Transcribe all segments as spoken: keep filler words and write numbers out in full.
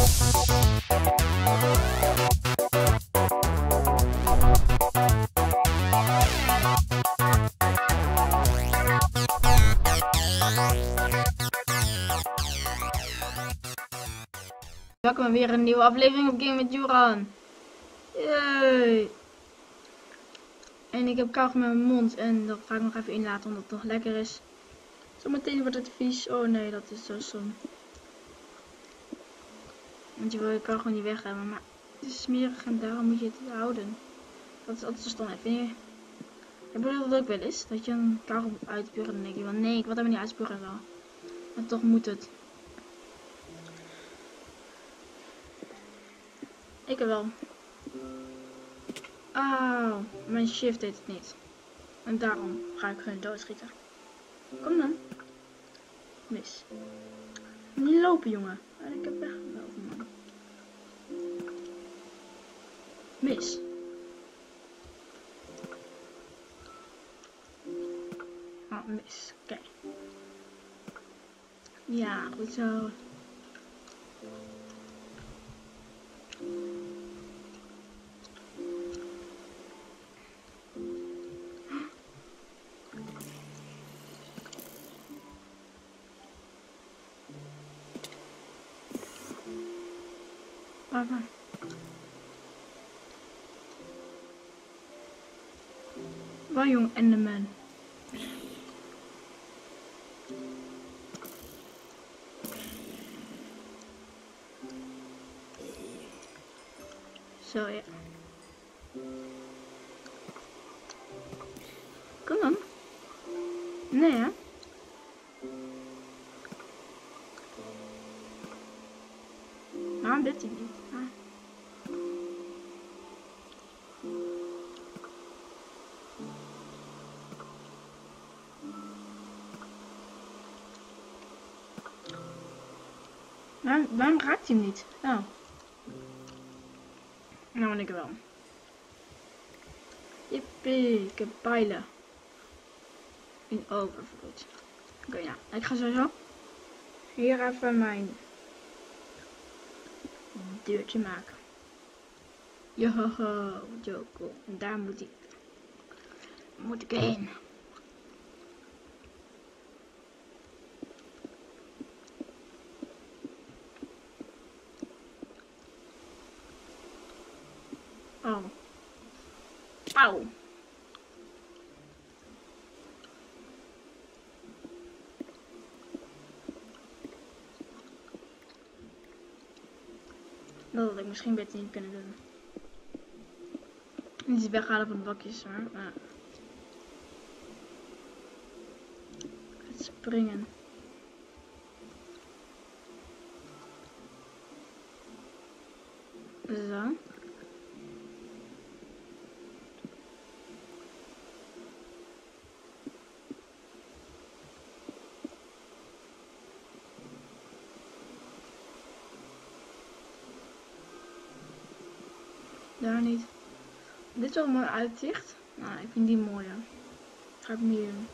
Welkom weer een nieuwe aflevering op Game met Joran. Yay. En ik heb kauwgom in mijn mond en dat ga ik nog even inlaten omdat het nog lekker is. Zometeen wordt het vies. Oh nee, dat is zo stom. Want je wil je kauwgom niet weg hebben, maar het is smerig en daarom moet je het houden. Dat is altijd zo stom, vind je? Ik bedoel dat ook wel eens, dat je een kauwgom uitspuugt en dan denk je van nee, ik wil hem niet uitspugen zo. Maar toch moet het. Ik wel. Auw, mijn shift deed het niet. En daarom ga ik hun doodschieten. Kom dan. Mis. Niet lopen, jongen. Ik heb weggelopen, man. Mis. Oh, mis. Oké. Okay. Ja, goed zo. Waar? Waar jong Enderman? Zo ja. Kom dan. Nee hè? Waarom dit hij niet? Ah. Waarom, waarom raakt hij hem niet? Oh. Nou, en ik wel. Jippie, ik heb pijlen. In overvloed. Oké, okay, ja. Ik ga sowieso hier even mijn deurtje maken. Johoho, Joko. En daar moet ik. Moet ik heen. Oh. Auw. Dat had ik misschien beter niet kunnen doen. Niet weghalen van de bakjes, maar. maar. Het springen. Zo. Daar niet. Dit is wel een mooi uitzicht. Nou, ik vind die mooier. Ga ik meer doen.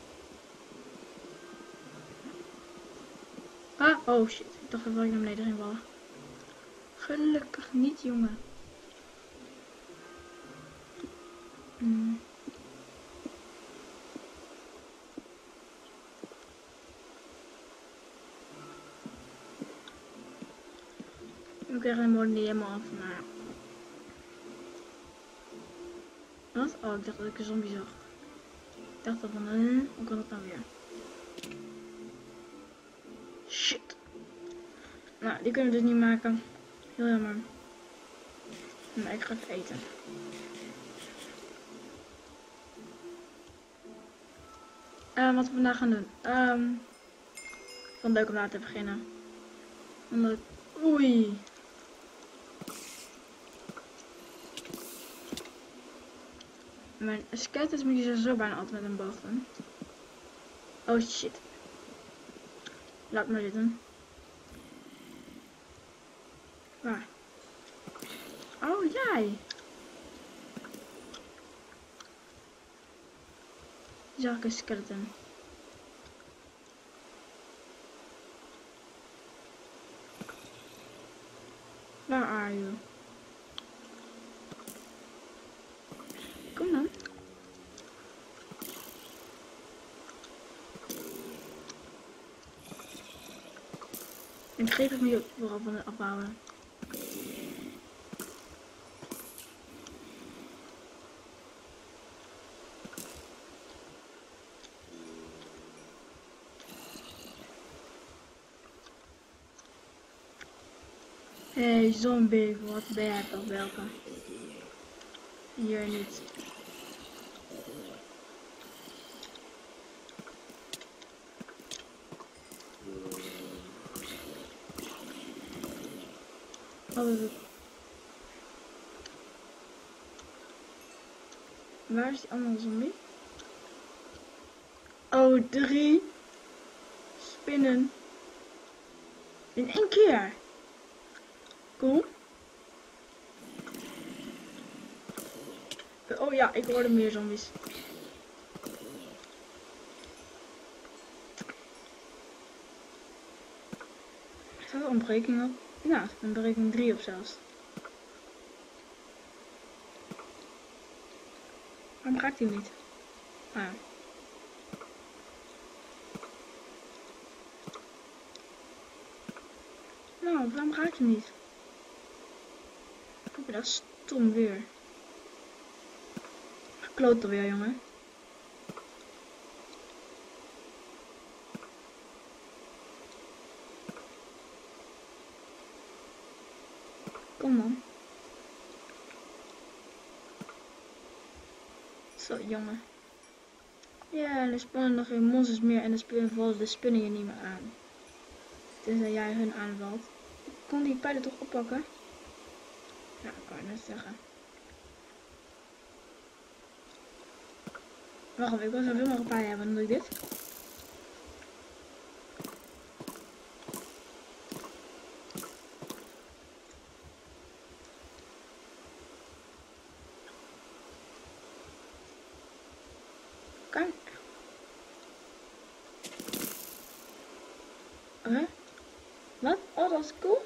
Ah, oh shit. Ik dacht dat ik naar beneden ging vallen. Gelukkig niet, jongen. Hmm. Ik krijg hem morgen niet helemaal af, maar. Wat? Oh, ik dacht dat ik een zombie zag. Ik dacht dat van, uh, hoe kan dat nou weer? Shit. Nou, die kunnen we dus niet maken. Heel jammer. Maar ik ga het eten. Uh, wat we vandaag gaan doen. Um, ik vond het leuk om daar te beginnen. Omdat ik... Oei. Mijn skeletons moet je zo bijna altijd met een boog doen. Oh shit. Laat maar zitten. Waar? Oh jij. Zag ik een skeleton. Where are you? Kom dan. En vergeet het me vooral van het afbouwen. Hey zombie, wat ben jij toch welke? Hier niet. Wat is het? Waar is die andere zombie? Oh, drie spinnen in één keer. Cool. Oh ja, ik hoorde meer zombies. Staat er een breking op? Ja, een breking drie op zelfs. Waarom raakt hij hem niet? Ah. Nou, waarom raakt hij hem niet? Ik heb dat stom weer. Gekloot alweer, jongen. Kom dan. Zo, jongen. Ja, er spannen nog geen monsters meer en de spinnen vallen de spinnen je niet meer aan. Tenzij jij hun aanvalt. Ik kon die pijlen toch oppakken? Ja, ik kan het net zeggen. Wacht even, ik wil zoveel mogelijk pijlen hebben, dan doe ik dit. Kijk. Huh? Wat? Oh, dat is cool.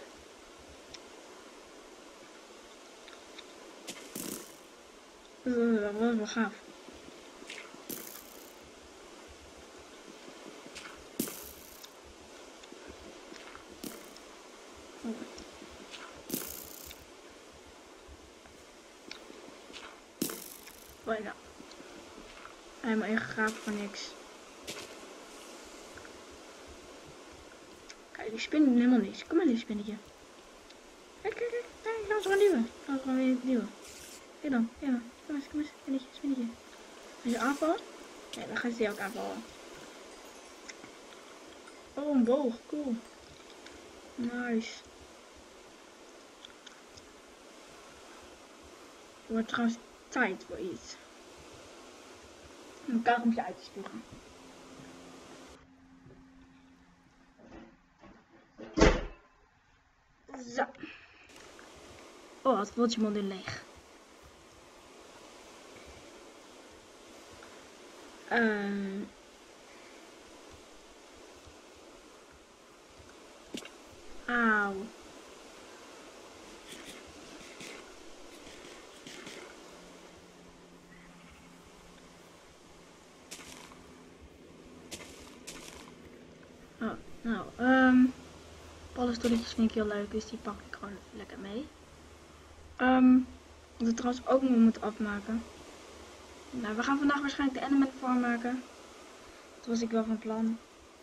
Dat was wel gaaf. Bijna. Helemaal ingegraven voor niks. Kijk, die spinnen doen helemaal niks. Kom maar, lief spinnetje. Kijk, kijk, kijk. Kijk, ik ga ze gewoon duwen. Ik ga ze gewoon weer duwen. Kijk dan. Ja, kom eens, kom eens. Spinnetje, spinnetje. Als je aanvallen? Ja, dan gaat ze die ook aanvallen. Oh, een boog. Cool. Nice. Het wordt trouwens tijd voor iets. Een kauwgompje uit te spugen. Zo. Oh, het voelt je mond in leeg. Um. Auw. Oh, nou, um, paddenstoeltjes vind ik heel leuk, dus die pak ik gewoon lekker mee. Um, wat we trouwens ook nog moeten afmaken. Nou, we gaan vandaag waarschijnlijk de Enderman farm maken. Dat was ik wel van plan.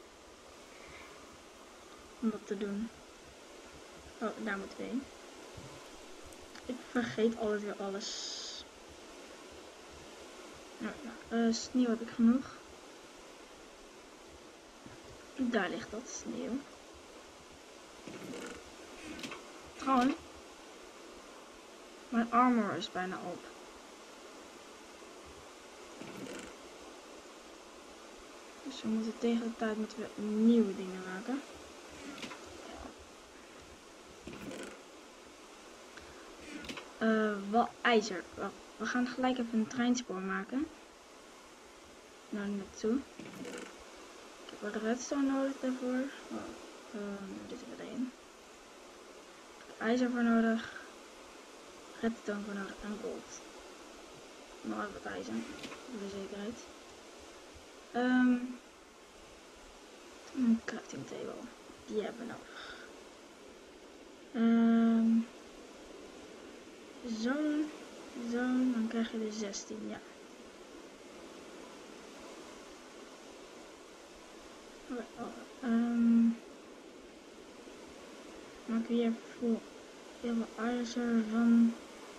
Om dat te doen. Oh, daar moeten we heen. Ik vergeet altijd weer alles. Nou, nou uh, sneeuw heb ik genoeg. Daar ligt dat sneeuw. Trouwens, mijn armor is bijna op. Dus we moeten tegen de tijd moeten we nieuwe dingen maken. Uh, wat ijzer. Wacht, we gaan gelijk even een treinspoor maken. Nou, naartoe. Ik heb wat redstone nodig daarvoor. Oh, uh, dit is er één. ijzer voor nodig. Redstone voor nodig en gold. Nog even wat ijzer, voor de zekerheid. Um, een crafting table, die hebben we nodig. Um, zo, zo, dan krijg je er zestien, ja. Oh, oh, um, maak weer voor heel veel ijzer van.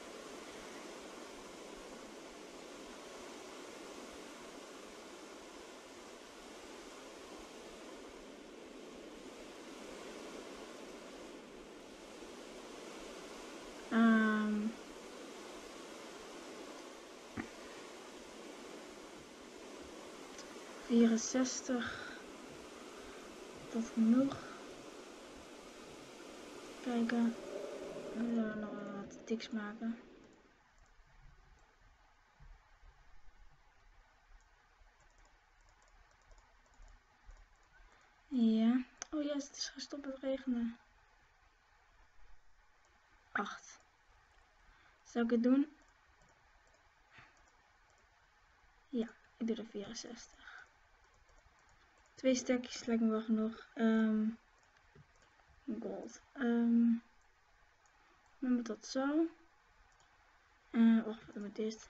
Um, vierenzestig. Dat genoeg. Kijken. We zullen nog wat tiks maken. Ja. Oh ja, yes, het is gestopt met regenen. acht. Zou ik het doen? Ja, ik doe er vierenzestig. Twee stekjes lijkt me wel genoeg. Um, gold. Um, dan moet dat zo. Uh, wacht, wat moet dit?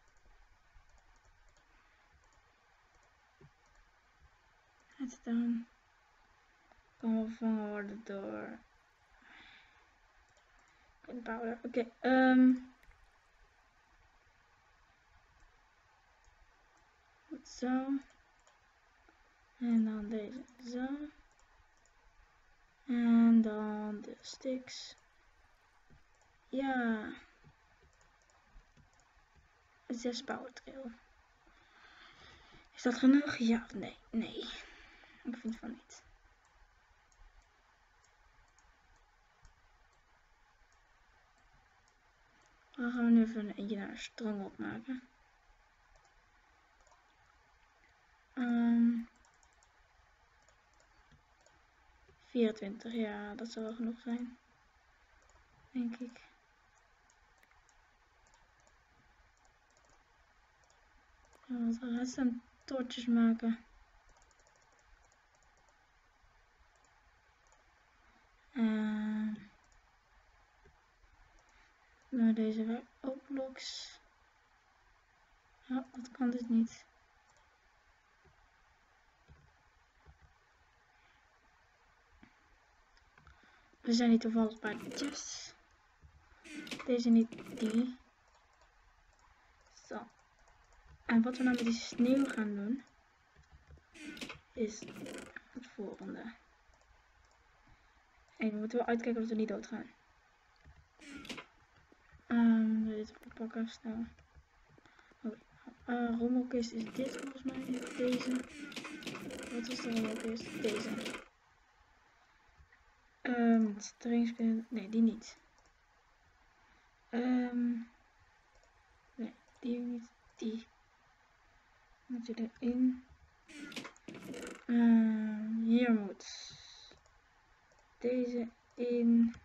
Het dan kan vervangen worden door gunpowder. Oké. Okay, um, zo. En dan deze zo. En dan de sticks. Ja. zes power trail. Is dat genoeg? Ja of nee? Nee. Ik vind van niet. Dan gaan we nu even een eentje naar een stronghold maken. Um, vierentwintig, ja, dat zal wel genoeg zijn. Denk ik. Ja, wat we gaan toortjes maken. Uh, nou, deze weer oakblocks. Ja, dat kan dus niet. We zijn niet toevallig bij de chests. Deze niet, die. Zo. En wat we nou met die sneeuw gaan doen, is het volgende. En we moeten wel uitkijken dat we niet doodgaan. Um, dit pakken snel. Okay. Uh, rommelkist is dit volgens mij. Deze. Wat is de rommelkist? Deze. Um, stringspin. Nee, die niet. Um, nee, die niet. Die. Moet je erin. Uh, hier moet deze in.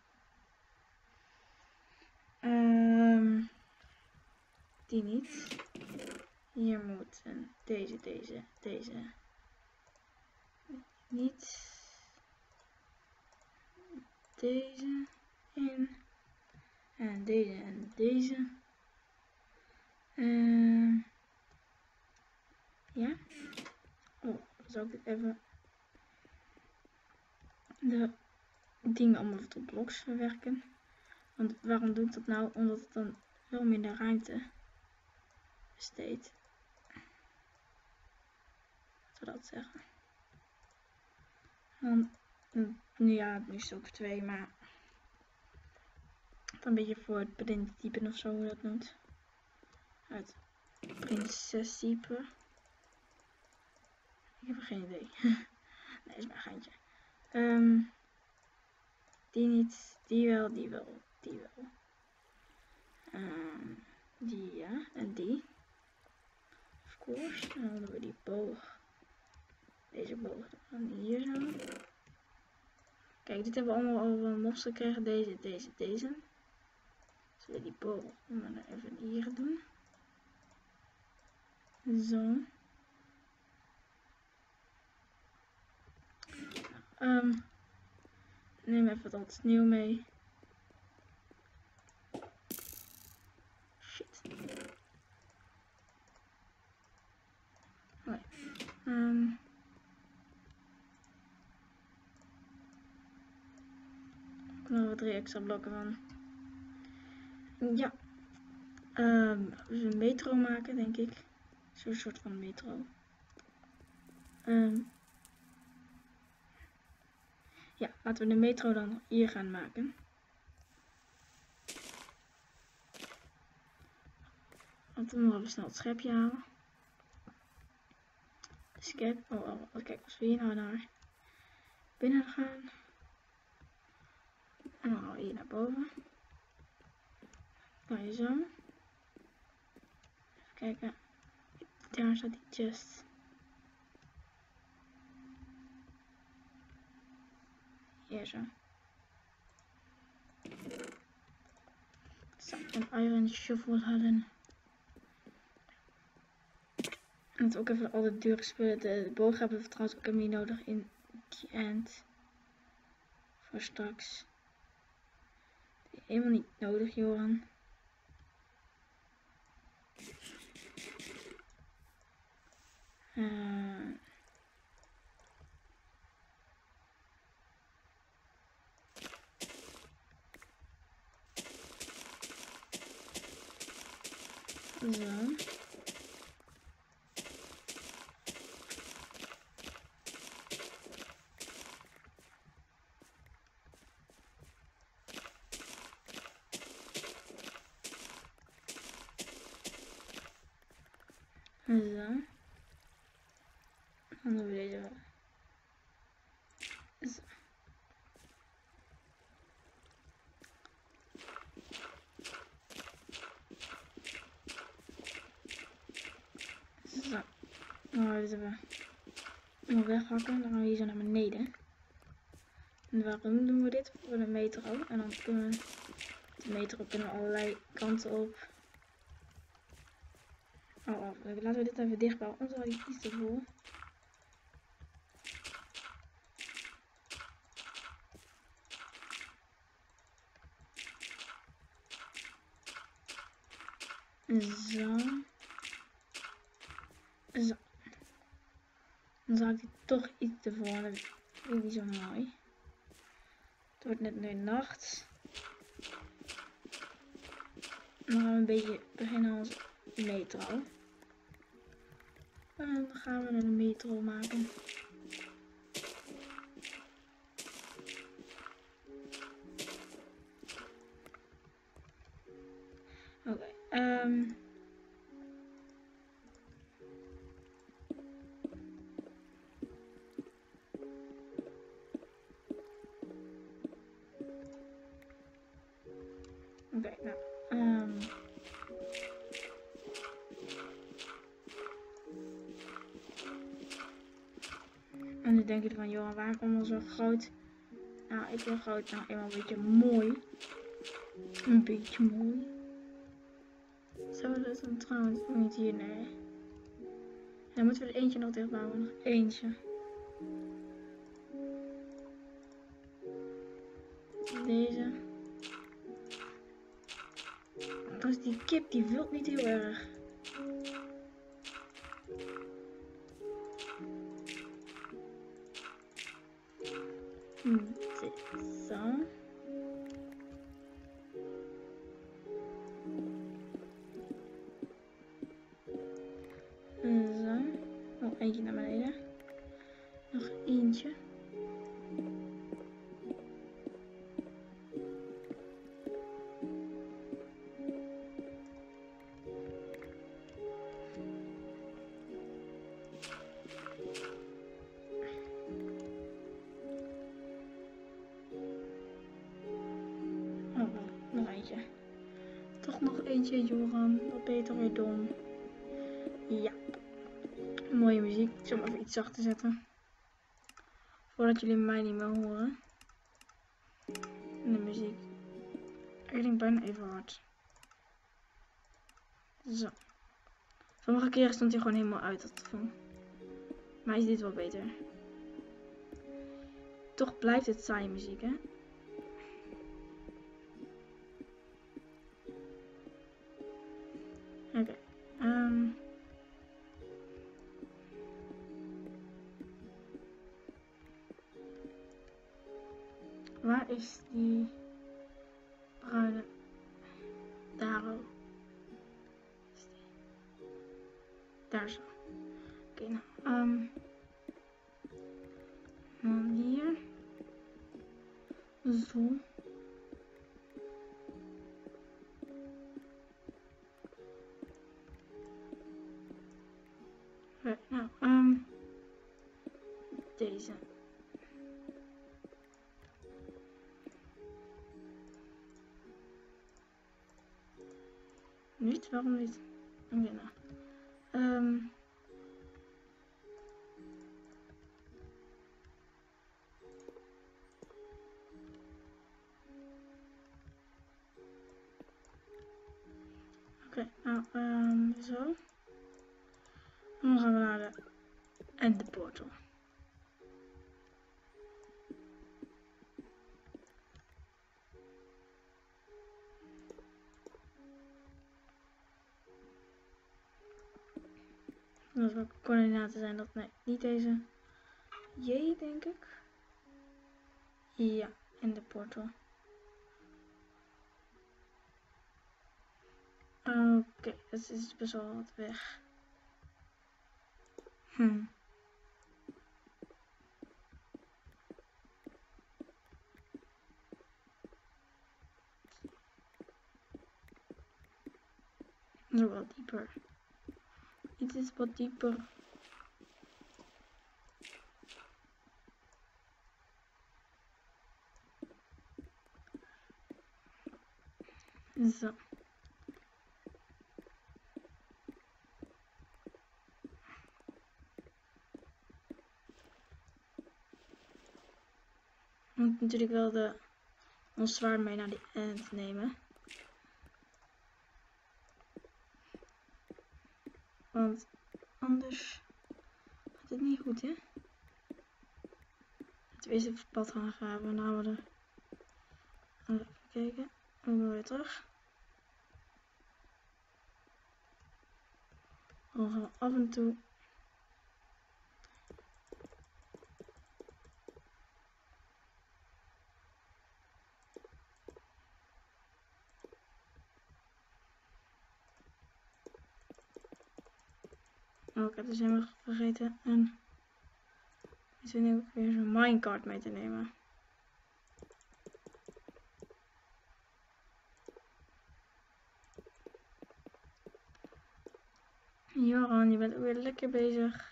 Um, die niet. Hier moet een deze, deze, deze. Niet. Deze in. En deze en deze. Uh, ja. Oh, zal ik dit even de dingen allemaal tot bloks verwerken. Want waarom doe ik dat nou? Omdat het dan veel minder ruimte besteedt. Laten we dat zeggen. Dan, nu ja, nu is het ook twee, maar een beetje voor het printypen of zo hoe dat noemt. Het prinsestype. Ik heb geen idee. Nee, is maar een geintje. Um, die niet, die wel, die wel, die wel. Um, die ja, en die. Of course. En dan doen we die boog. Deze boog dan hier zo. Kijk, dit hebben we allemaal al van mobs gekregen. Deze, deze, deze. Zullen we die boven maar even hier doen. Zo. Um, neem even wat sneeuw mee. Shit. Oké. Um, ik nog wat drie extra blokken van. Ja. Um, we een metro maken, denk ik. Zo'n soort van metro. Um, ja, laten we de metro dan hier gaan maken. Laten we nog even snel het schepje halen. Dus kijk, oh, oh, kijk, als we hier nou naar binnen gaan. En dan gaan we hier naar boven. Kan je zo. Even kijken. Daar staat die chest. Hier zo. Zo, een iron shovel hadden. En het ook even al de dure spullen. De boog hebben we trouwens ook niet nodig in the end. Voor straks. Helemaal niet nodig, Johan. Uh, zo. Zo. Dan doen we deze wel. Zo. Zo. Dan gaan we dit even nog weghakken. Dan gaan we hier zo naar beneden. En waarom doen we dit? Voor de metro. En dan kunnen we de metro kunnen allerlei kanten op. Oh, oh, laten we dit even dichtbouwen, anders had ik iets te vol. Zo. Zo. Dan zou ik dit toch iets te vol. Dat vind ik niet zo mooi. Het wordt net nu nacht. Dan gaan we een beetje beginnen als metro. En dan gaan we een metro maken. Oké. Okay, um. Oké, okay, nou. Um. En nu denk je van, Johan, waarom allemaal zo groot? Nou, ik wil groot, nou eenmaal een beetje mooi. Een beetje mooi. Zou we dat dan trouwens niet hier? Nee. Dan moeten we er eentje nog dichtbouwen. Nog eentje. Deze. Als die kip, die vult niet heel erg. Hm, zo. Zo. Nog eentje naar beneden. Nog eentje. Nog eentje. Toch nog eentje, Johan. Wat ben je toch weer dom. Ja. Mooie muziek. Ik zal hem even iets zachter zetten. Voordat jullie mij niet meer horen. in de muziek. Ik denk bijna even hard. Zo. Sommige keren stond hij gewoon helemaal uit. Dat van. Maar is dit wel beter. Toch blijft het saaie muziek, hè? Oké. Okay. Um. Waar is die bruine? Daar ook. Daar zo. Oké, okay, nou. Um. Dan hier. Zo. Okay, nou, um. Deze. Niet? Waarom niet? Oké, okay, nou. Um. Oké, okay, nou, um, zo. En dan gaan we naar de End Portal. Dat welke coördinaten zijn dat? Nee, niet deze. J, denk ik. Ja, in de portal. Oké, okay, het is best wel wat weg. Hm. Dat is wat dieper. Dit is wat dieper. Zo. We moeten natuurlijk wel de, ons zwaard mee naar die end nemen. Want anders gaat het niet goed, hè? Laten we eerst even het pad gaan graven en dan gaan we er... Even kijken. Dan gaan we weer terug. Dan gaan we af en toe... Oh, ik heb dus helemaal vergeten en ik zit nu ook weer zo'n minecart mee te nemen. Johan, je bent ook weer lekker bezig.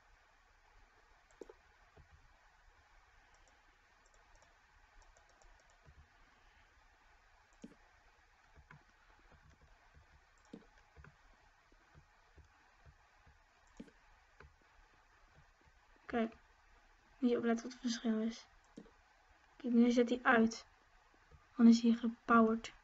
Kijk, hier opletten wat het verschil is. Kijk, nu zet hij uit. Dan is hij gepowered.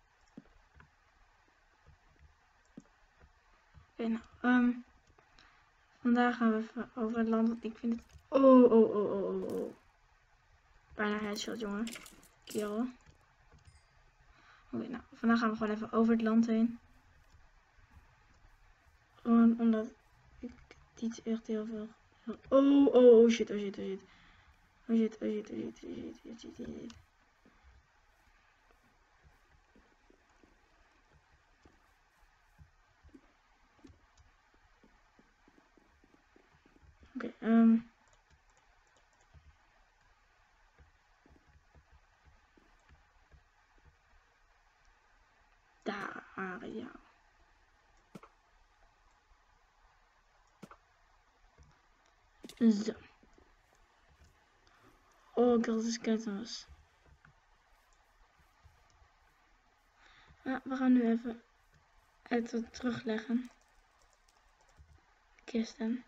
Oké, okay, nou, um, vandaag gaan we even over het land, want ik vind het... Oh, oh, oh, oh, oh, oh. Bijna headshot, jongen. Kerel. Oké, okay, nou, vandaag gaan we gewoon even over het land heen. Gewoon omdat ik niet echt heel veel... Oh, oh, oh shit, oh shit, oh shit. Oh shit, oh shit, oh shit, oh shit, oh shit, oh shit. Oké, okay, um... daar, ja. Zo. Oh, ik had het skeletons. Ja, we gaan nu even het terugleggen. Kisten.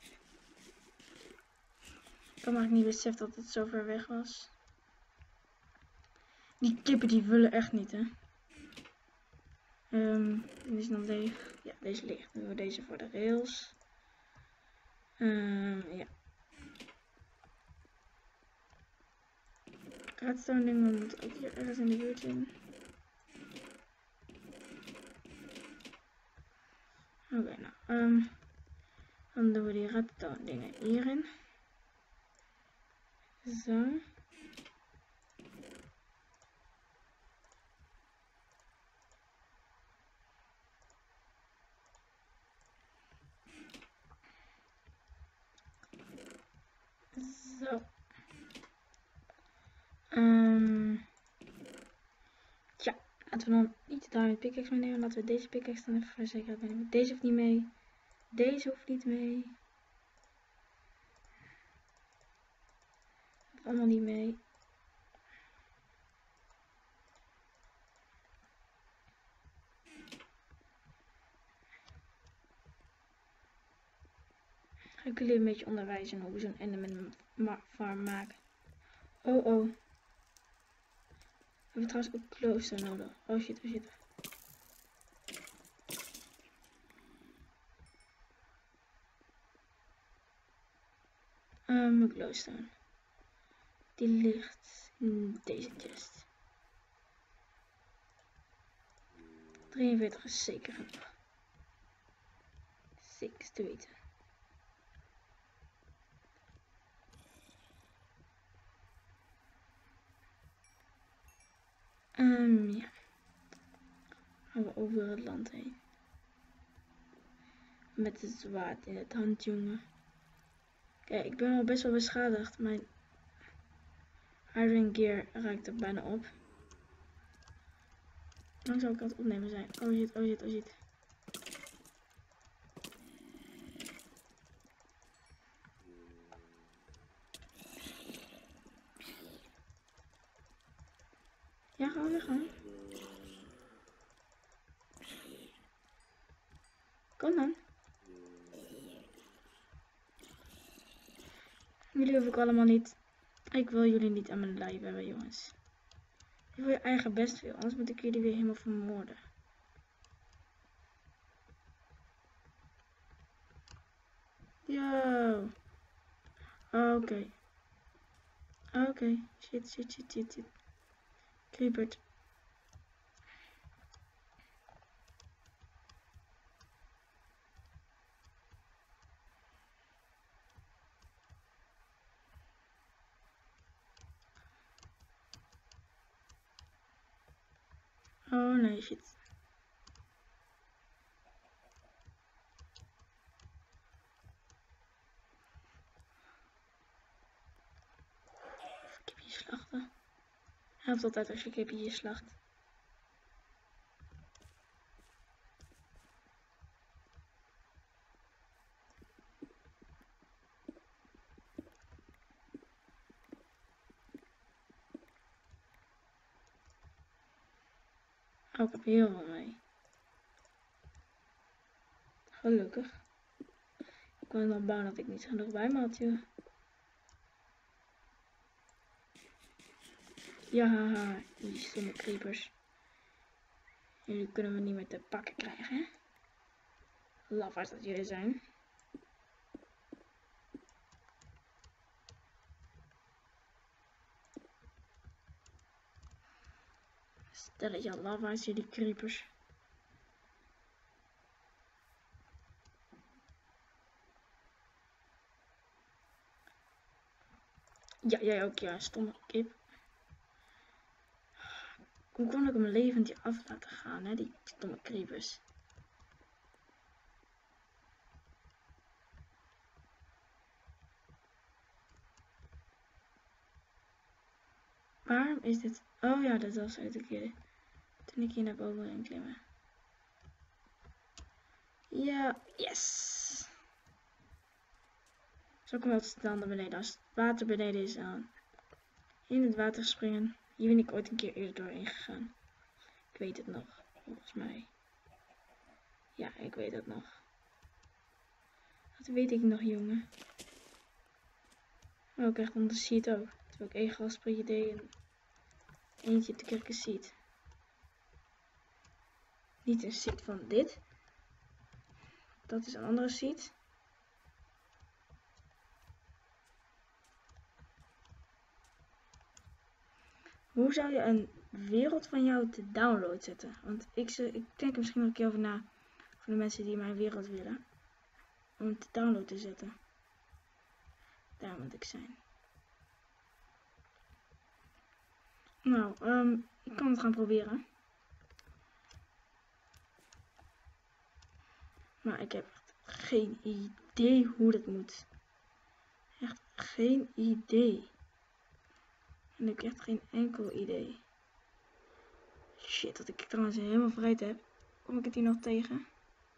Ik had eigenlijk niet beseft dat het zo ver weg was. Die kippen die vullen echt niet, hè. Um, die is nog leeg. Ja, deze ligt. Dan doen we deze voor de rails. Um, ja. Redstone dingen moeten ook hier ergens in de buurt zijn. Oké, okay, nou. Um, dan doen we die redstone dingen hierin. Zo. Zo. Um, ja, laten we dan niet daar met pickaxe meenemen. Laten we deze pickaxe dan even voor zekerheid meenemen. Deze hoeft niet mee. Deze hoeft niet mee. Hoeft allemaal niet mee. Ga ik jullie een beetje onderwijzen hoe we zo'n enderman farm maken. Oh oh. We hebben trouwens ook klooster nodig. Oh shit, oh shit. Um, mijn glowstone. Die ligt in deze chest. drieënveertig is zeker genoeg. Zeker te weten. Um, ja. Gaan we over het land heen. Met het zwaard in het hand, jongen. Kijk, ik ben al best wel beschadigd. Mijn iron gear raakt er bijna op. Dan zou ik aan het opnemen zijn. Oh shit, oh shit, oh shit. Ja, gaan we gaan. Kom dan. Jullie hoef ik allemaal niet. Ik wil jullie niet aan mijn lijf hebben, jongens. Je wil je eigen best veel, anders moet ik jullie weer helemaal vermoorden. Yo. Oké. Okay. Oké. Okay. Shit, shit, shit, shit, shit. Creepert. Oh nee, shit. Kipje slachten. Helpt altijd als je kipje slacht. Oh, ik heb heel veel mee. Gelukkig. Ik ben dan bang dat ik niet genoeg bij me had, joh. Ja, haha, die stomme creepers. Jullie kunnen we niet meer te pakken krijgen, hè? Lafaards dat jullie zijn. Stelletje lafaards, jullie creepers. Ja, jij ook, ja, stomme kip. Hoe kon ik hem levend hier af laten gaan, hè, die stomme creepers. Waarom is dit? Oh ja, dat was uit de keer toen ik hier naar boven ging klimmen. Ja, yes. Zo kom ik altijd snel naar beneden. Als het water beneden is, aan in het water springen. Hier ben ik ooit een keer eerder doorheen gegaan. Ik weet het nog, volgens mij. Ja, ik weet het nog. Dat weet ik nog, jongen. Oh, ik krijg dan de sheet ook. Terwijl ik één gaspretje deed en eentje te kijken seed. Niet een seed van dit. Dat is een andere seed. Hoe zou je een wereld van jou te download zetten? Want ik, ik denk er misschien nog een keer over na. Voor de mensen die mijn wereld willen. Om het te download te zetten. Daar moet ik zijn. Nou, um, ik kan het gaan proberen. Maar ik heb echt geen idee hoe dat moet. Echt geen idee. En ik heb echt geen enkel idee. Shit, dat ik trouwens helemaal vrij heb. Kom ik het hier nog tegen?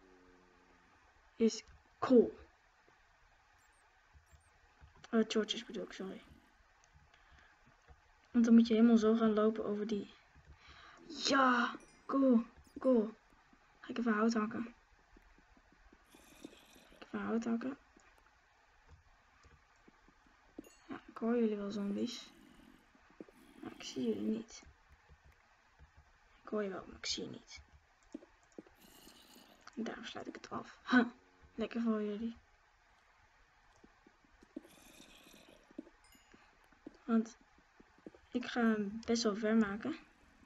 Is cool. Uh, Georges bedoel ik, sorry. Want dan moet je helemaal zo gaan lopen over die. Ja, cool, cool. Ga ik even hout hakken. Even hout hakken. Ja, ik hoor jullie wel, zombies. Maar ik zie jullie niet. Ik hoor je wel, maar ik zie je niet. En daarom sluit ik het af. Huh. Lekker voor jullie. Want ik ga hem best wel ver maken.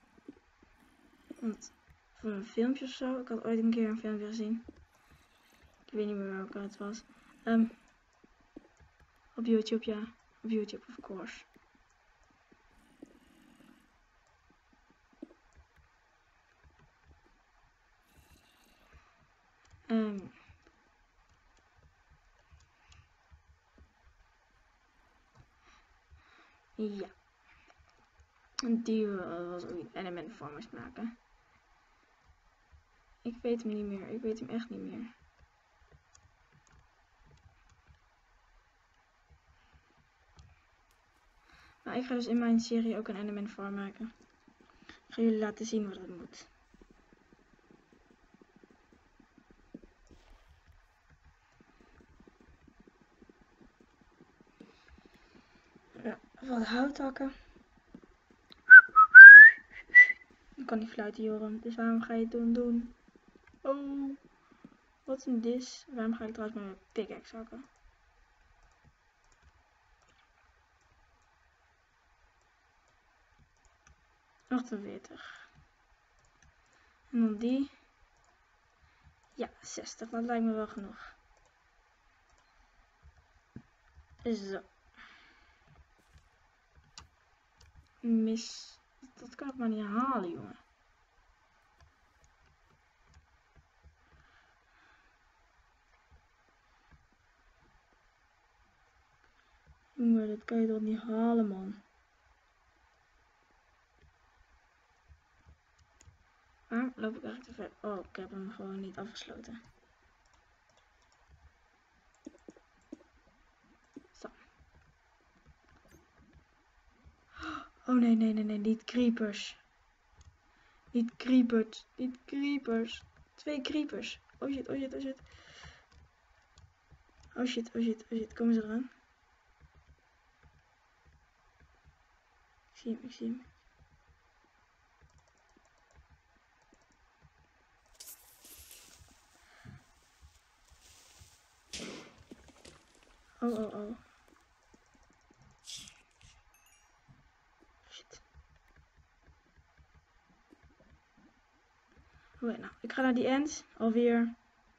Want voor een filmpje of zo. Ik had ooit een keer een filmpje gezien. Ik weet niet meer welke het was. Um, op YouTube, ja. Op YouTube, of course. Um, ja. En die uh, was ook een element voor moest maken. Ik weet hem niet meer. Ik weet hem echt niet meer. Maar ik ga dus in mijn serie ook een element voor maken. Ik ga jullie laten zien wat het moet. Ja, wat hout hakken. Ik kan niet fluiten, Joram. Dus waarom ga je het doen doen? Oh, wat een dis. Waarom ga ik trouwens met mijn pickaxe hakken? achtenveertig. En dan die. Ja, zestig. Dat lijkt me wel genoeg. Zo. Mis. Dat kan ik maar niet halen, jongen. Jongen, dat kan je toch niet halen, man. Waar loop ik eigenlijk te ver? Oh, ik heb hem gewoon niet afgesloten. Zo. Oh nee, nee, nee, nee, niet creepers. Niet creepers, niet creepers. Twee creepers. Oh shit, oh shit, oh shit. Oh shit, oh shit, oh shit. Komen ze eraan? Ik zie hem, ik zie hem. Oh, oh, oh. Shit. Oké, nou, ik ga naar die end. Alweer.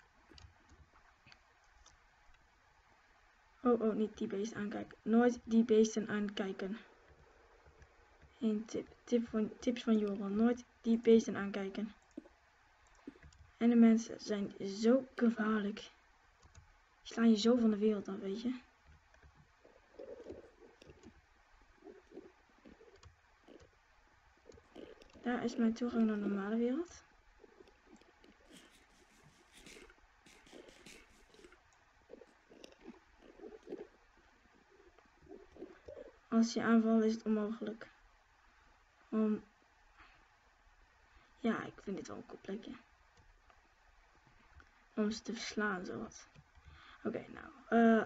Oh, oh, niet die beesten aankijken. Nooit die beesten aankijken. Eén tip. Tip van, tips van Joran. Nooit die beesten aankijken. En de mensen zijn zo gevaarlijk. Die slaan je zo van de wereld af, weet je. Daar is mijn toegang naar de normale wereld. Als je aanvalt is het onmogelijk. Om... Ja, ik vind dit wel een cool plekje. Om ze te verslaan, zowat. Oké, okay, nou. Uh,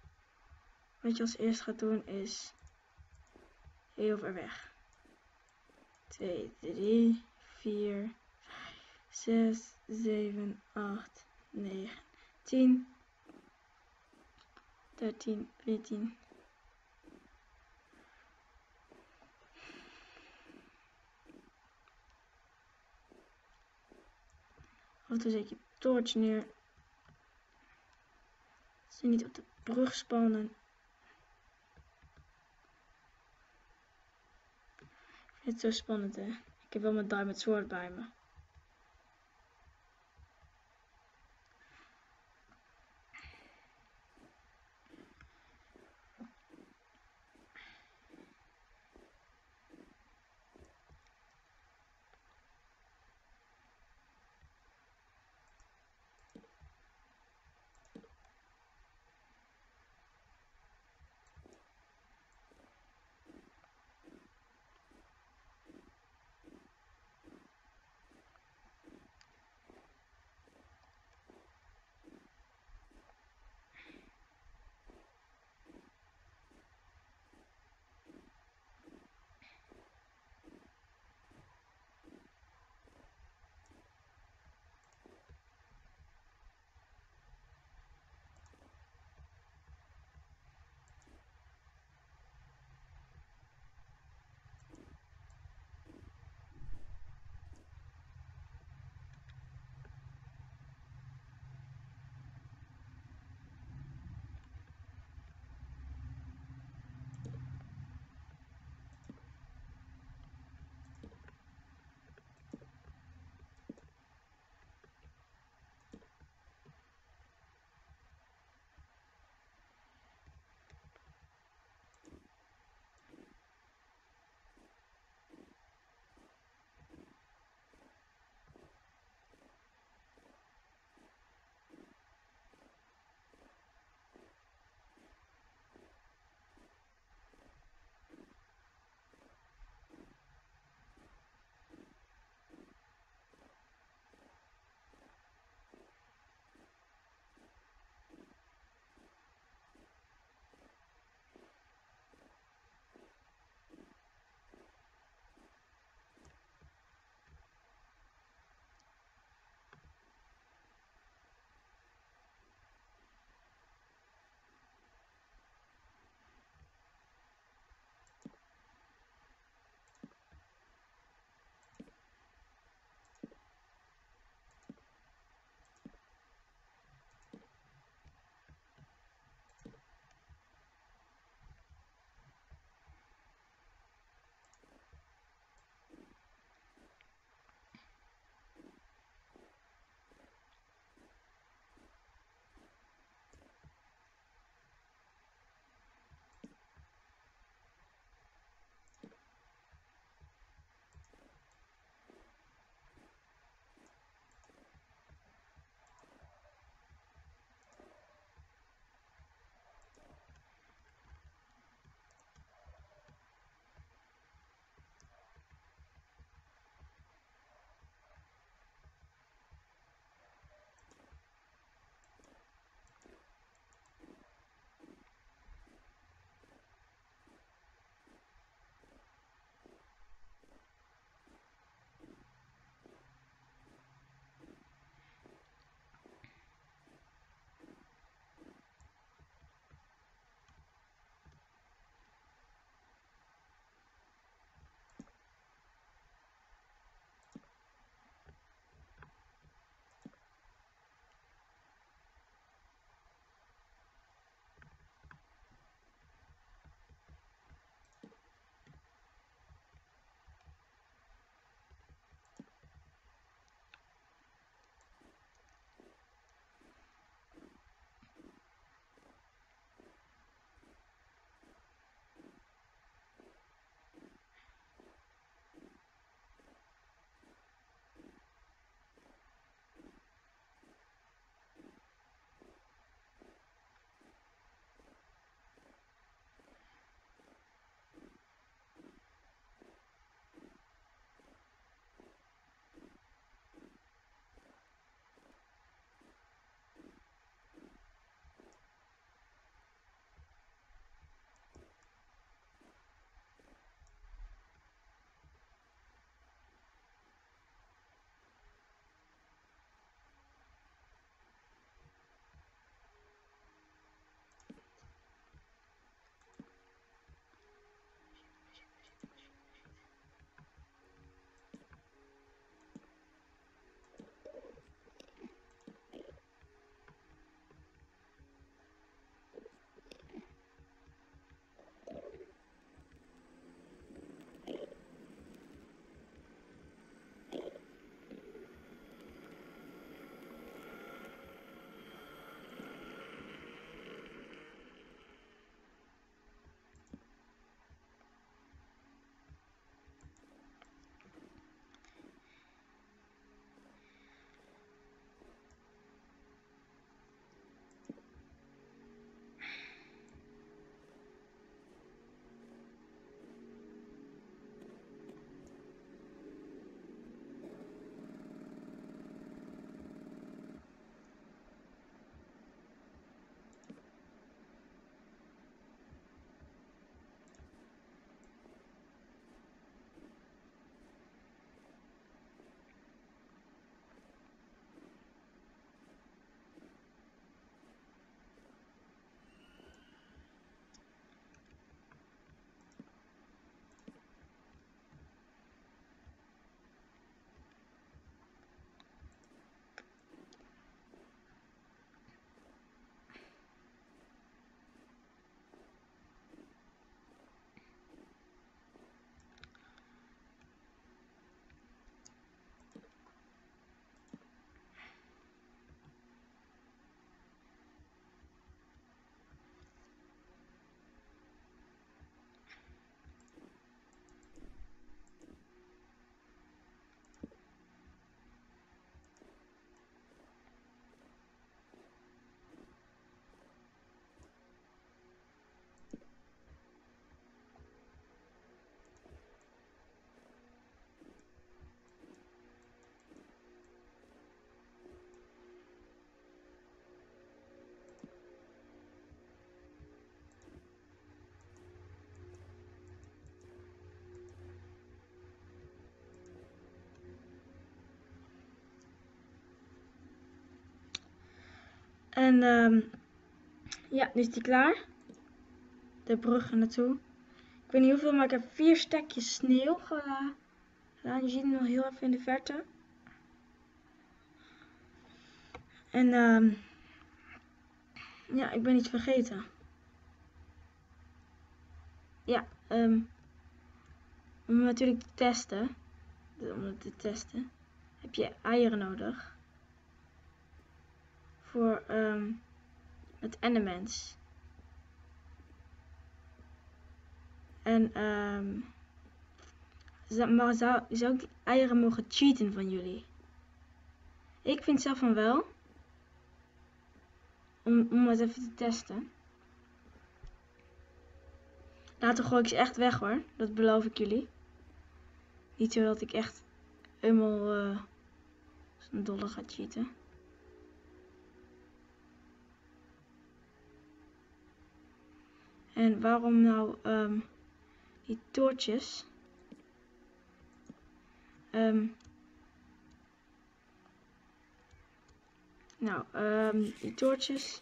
wat je als eerst gaat doen is... heel ver weg. twee, drie, vier, zes, zeven, acht, negen, tien, dertien, veertien. Af en toe zet je torch neer. Ze niet op de brug spannen. Ik vind het zo spannend, hè. Ik heb wel mijn diamond sword bij me. En um, ja, nu is die klaar. De brug er naartoe. Ik weet niet hoeveel, maar ik heb vier stekjes sneeuw gedaan. Je ziet hem nog heel even in de verte. En um, ja, ik ben iets vergeten. Ja, um, om natuurlijk te testen. Om het te testen heb je eieren nodig. Voor um, het Endermans. En um, zou, maar zou, zou ik die eieren mogen cheaten van jullie? Ik vind zelf van wel. Om, om het even te testen. Later gooi ik ze echt weg hoor. Dat beloof ik jullie. Niet zo dat ik echt helemaal uh, zo'n dolle ga cheaten. En waarom nou um, die toortjes? Um, nou, um, die toortjes.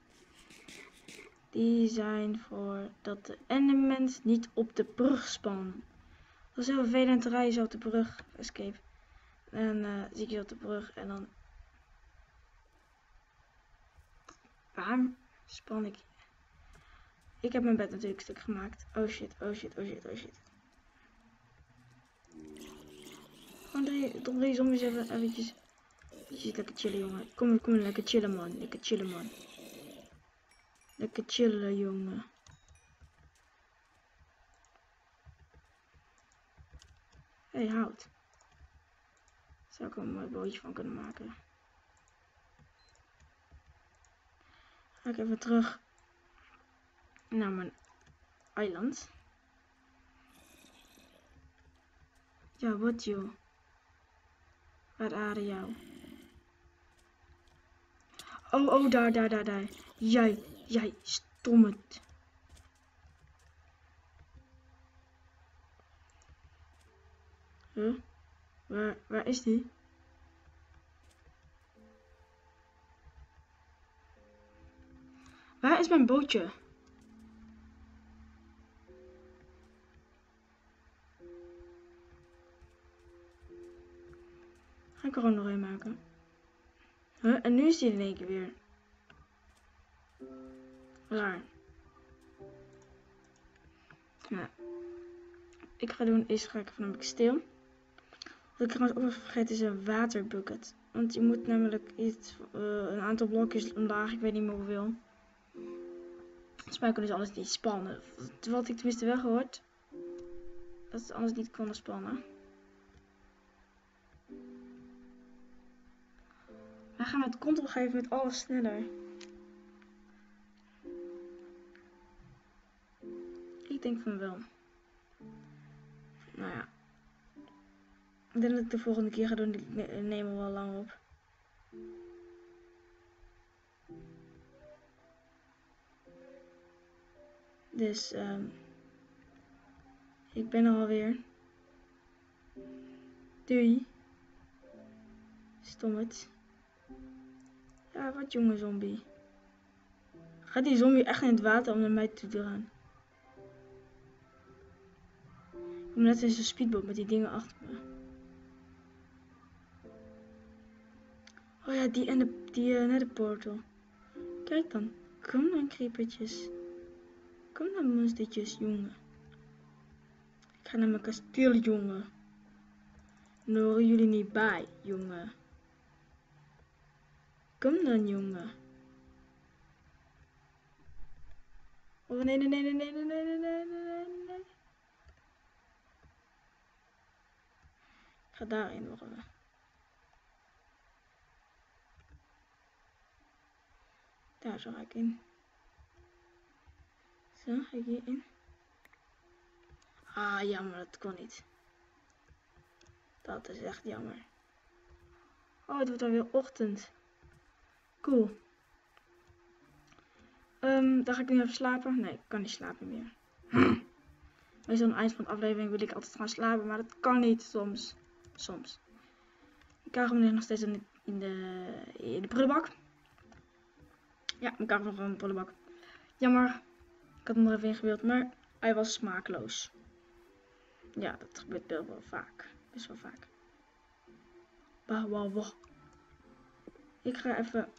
Die zijn voor dat de Endermans niet op de brug spannen. Dat is heel vervelend te rijden zo op de brug. Escape. En uh, zie ik je op de brug en dan... Waarom span ik? Ik heb mijn bed natuurlijk stuk gemaakt. Oh shit, oh shit, oh shit, oh shit. Gewoon drie, drie zombies even eventjes. Eventjes lekker chillen jongen. Kom, kom lekker chillen man. Lekker chillen man. Lekker chillen jongen. Hé, hey, hout. Zou ik er een mooi bootje van kunnen maken. Ga ik even terug naar mijn eiland. Ja, wat joh. Waar aarde jou? Oh, oh, daar, daar, daar, daar. Jij, jij, stommerd. Huh? Waar, waar is die? Waar is mijn bootje? Ga ik er gewoon nog een maken. Huh? En nu is die in één keer weer. Raar. Nou. Ik ga doen is ga ik even namelijk stil. Wat ik trouwens ook even vergeten is een waterbucket. Want je moet namelijk iets, uh, een aantal blokjes omlaag, ik weet niet meer hoeveel. Volgens mij kunnen ze alles niet spannen. Wat ik tenminste wel gehoord. Dat ze alles niet konden spannen. Wij gaan het control geven met alles sneller. Ik denk van wel. Nou ja. Ik denk dat ik de volgende keer ga doen. Ik neem er wel lang op. Dus um, ik ben er alweer. Doei. Stommerd. Ja, wat jonge zombie. Gaat die zombie echt in het water om naar mij toe te gaan? Ik kom net in zo'n speedboot met die dingen achter me. Oh ja, die en de, die uh, netherportal. Kijk dan. Kom dan, creepertjes. Kom dan, monstertjes, jongen. Ik ga naar mijn kasteel, jongen. Dan horen jullie niet bij, jongen. Kom dan, jongen. Oh nee, nee, nee, nee, nee, nee, nee, nee, nee, nee. Ik ga daarin worden. Daar zal ik in. Zo, ga ik hierin. Ah, jammer, dat kon niet. Dat is echt jammer. Oh, het wordt alweer ochtend. Cool. Um, dan ga ik nu even slapen. Nee, ik kan niet slapen meer. Meestal aan het eind van de aflevering wil ik altijd gaan slapen, maar dat kan niet soms. Soms. Ik krijg hem nog steeds in de, in de, in de prullenbak. Ja, mijn kaart nog een prullenbak. Jammer. Ik had hem er even ingebeeld, maar hij was smaakloos. Ja, dat gebeurt wel, wel vaak. Best wel vaak. Bah, bah, bah. Ik ga even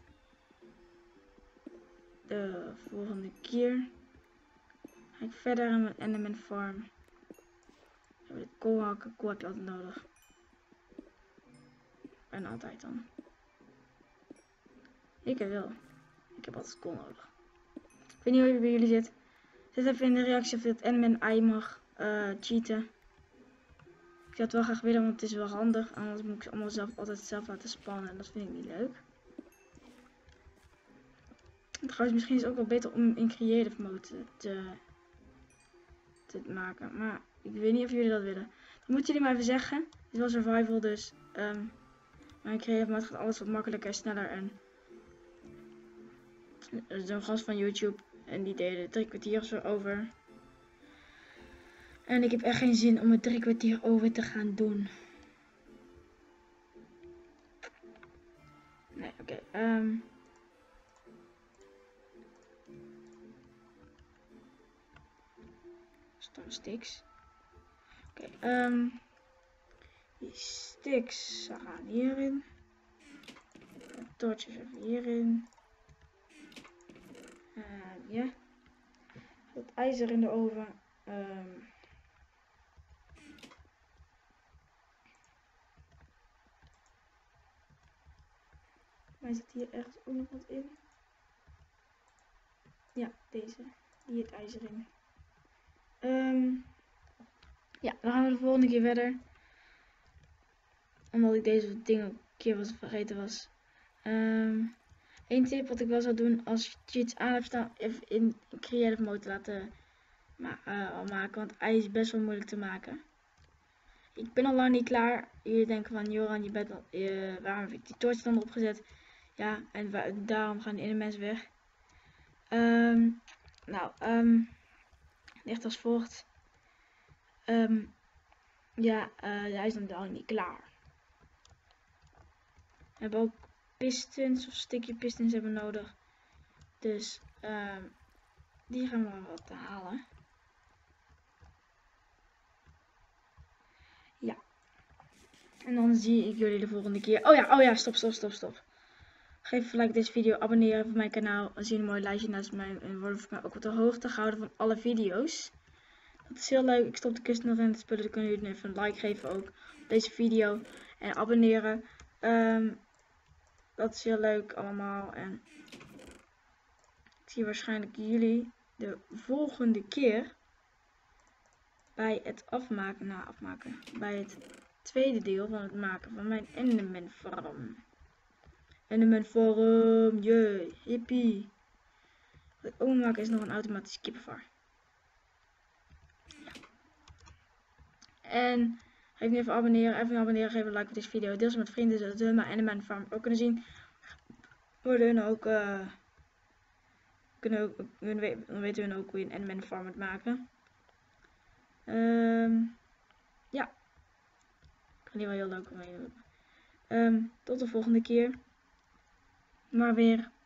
de volgende keer ga ik verder in mijn Enderman farm. Ja, de kool hakken. Kool heb je altijd nodig. En altijd dan. Ik heb wel. Ik heb altijd kool nodig. Ik weet niet hoe het bij jullie zit. Zet even in de reactie of je het Enderman ei mag uh, cheaten. Ik zou het wel graag willen, want het is wel handig. Anders moet ik ze allemaal zelf, altijd zelf laten spannen. En dat vind ik niet leuk. Trouwens, misschien is het ook wel beter om in creative mode te, te maken. Maar ik weet niet of jullie dat willen. Dan moeten jullie maar even zeggen. Het is wel survival, dus um, maar in creative mode gaat alles wat makkelijker en sneller. En er is een gast van YouTube en die deed drie kwartier of zo over. En ik heb echt geen zin om het drie kwartier over te gaan doen. Nee, oké. Okay, um, Stom sticks. Oké, okay, um, die sticks gaan hierin. De torches even hierin. En ja. Het ijzer in de oven. Um, Maar zit hier ergens ook nog wat in? Ja, deze. Die het ijzer in. Um, ja, dan gaan we de volgende keer verder. Omdat ik deze dingen een keer wat vergeten was. Um, Eén tip wat ik wel zou doen als je cheats aan hebt staan, even in creative mode laten ma uh, maken. Want ijs is best wel moeilijk te maken. Ik ben al lang niet klaar. Jullie denken van Joran, je bent al, uh, waarom heb ik die torch dan erop gezet? Ja, en daarom gaan de Endermans weg. Um, nou, um, ligt als volgt. Um, ja, uh, hij is dan lang niet klaar. We hebben ook pistons of sticky pistons hebben nodig. Dus um, die gaan we wat halen. Ja. En dan zie ik jullie de volgende keer. Oh ja, oh ja, stop, stop, stop, stop. Geef even like deze video, abonneren op mijn kanaal. Dan zie je een mooi lijstje naast mij en worden voor mij ook op de hoogte gehouden van alle video's. Dat is heel leuk. Ik stop de kist nog in te spullen. Dan kunnen jullie even een like geven ook op deze video. En abonneren. Um, dat is heel leuk allemaal. En ik zie waarschijnlijk jullie de volgende keer bij het afmaken, nou afmaken, bij het tweede deel van het maken van mijn Enderman farm. Enderman farm, jee, hippie. Wat ik ook moet maken is nog een automatische kippenvar. Ja. En ga ik nu even abonneren, even abonneren, geef een like op deze video, deel ze met vrienden zodat hun mijn Enderman farm ook kunnen zien. Worden hun ook, uh, kunnen ook, hun we dan weten hun ook hoe je een Enderman farm moet maken. Um, ja. Ik kan hier wel heel leuk mee doen. Um, tot de volgende keer. Maar weer